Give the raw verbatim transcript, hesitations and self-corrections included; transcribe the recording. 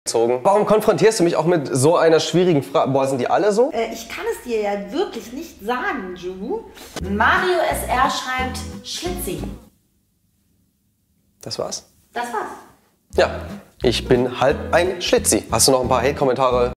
gezogen. Warum konfrontierst du mich auch mit so einer schwierigen Frage? Boah, sind die alle so? Äh, ich kann es dir ja wirklich nicht sagen, Ju. Mario S R schreibt Schlitzi. Das war's? Das war's. Ja, ich bin halb ein Schlitzi. Hast du noch ein paar Hate-Kommentare?